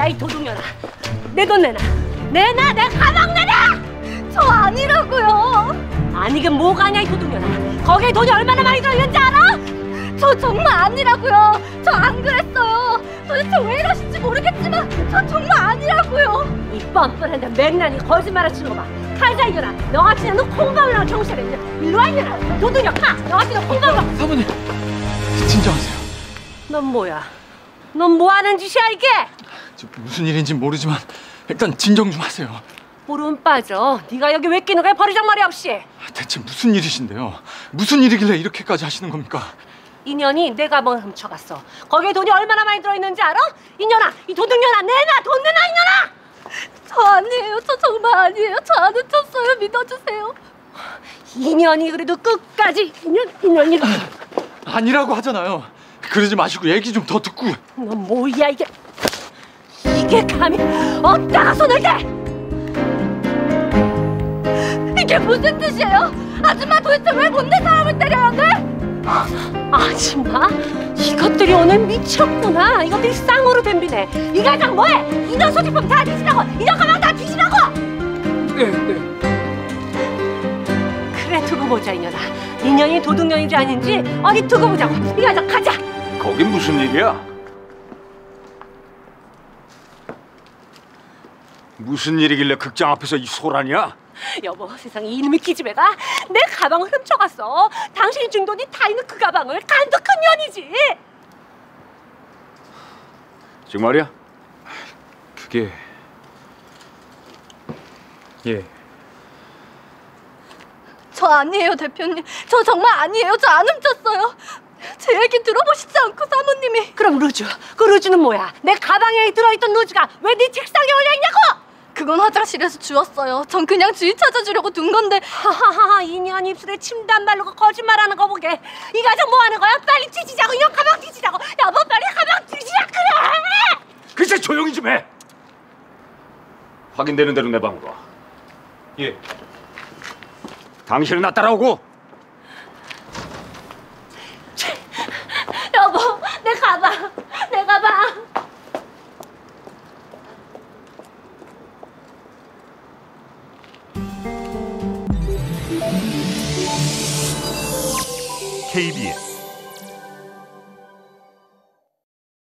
뭐야 이 도둑년아. 내 돈 내놔. 내놔. 내 가방 내놔. 저 아니라고요. 아니긴 뭐가 아니야 이 도둑년아. 거기에 돈이 얼마나 많이 들어있는지 알아? 저 정말 아니라고요. 저 안 그랬어요. 도대체 왜 이러신지 모르겠지만 저 정말 아니라고요. 이 뻔뻔한데 맹랑이 거짓말을 치는 거 봐. 칼자 이겨라. 너같이 는 콩밥이랑 경찰에 일로 와 이년아. 도둑녀 가. 너같이 는 콩밥이랑. 사모님 진정하세요. 넌 뭐야? 넌 뭐 하는 짓이야 이게? 저 무슨 일인지 모르지만 일단 진정 좀 하세요. 모르면 빠져. 네가 여기 왜 끼는 거야 버리장머리 없이. 대체 무슨 일이신데요? 무슨 일이길래 이렇게까지 하시는 겁니까? 인연이 내 가방을 훔쳐갔어. 거기에 돈이 얼마나 많이 들어있는지 알아? 인연아, 이 도둑년아, 내놔! 돈 내놔, 인연아! 저 아니에요. 저 정말 아니에요. 저 안 훔쳤어요. 믿어주세요. 인연이 그래도 끝까지 인연이 아니라고 하잖아요. 그러지 마시고 얘기 좀 더 듣고. 너 뭐야 이게 감히 어디다가 손을 대! 이게 무슨 뜻이에요? 아줌마 도대체 왜 못된 사람을 때려야 돼? 아줌마? 이것들이 오늘 미쳤구나. 이것들이 쌍으로 덤비네. 이 가장 뭐해? 인연 소지품 다 뒤지라고! 인연 가방 다 뒤지라고! 네. 그래 두고 보자 인연아. 인연이 도둑년인지 아닌지 어디 두고 보자고. 이 가장 가자. 거긴 무슨 일이야? 무슨 일이길래 극장 앞에서 이 소란이야? 여보, 세상에 이놈의 기집애가 내 가방을 훔쳐갔어. 당신이 준 돈이 다 있는 그 가방을 간도 큰 년이지. 정말이야? 그게 예. 저 아니에요, 대표님. 저 정말 아니에요. 저 안 훔쳤어요. 제 얘기 들어보시지 않고 사모님이. 그럼 루즈, 그 루즈는 뭐야? 내 가방에 들어있던 루즈가 왜 네 책상에 올려있냐고! 그건 화장실에서 주웠어요. 전 그냥 주인 찾아주려고 둔 건데. 하하하, 인연 입술에 침도 안 바르고 거짓말하는 거 보게. 이 가정 뭐 하는 거야? 빨리 뒤지자고. 인연 가방 뒤지자고. 여보 빨리 가방 뒤지자 그래. 글쎄 조용히 좀 해. 확인되는 대로 내 방으로 와. 예. 당신은 나 따라오고. 여보, 내 가방, 내 가방. KBS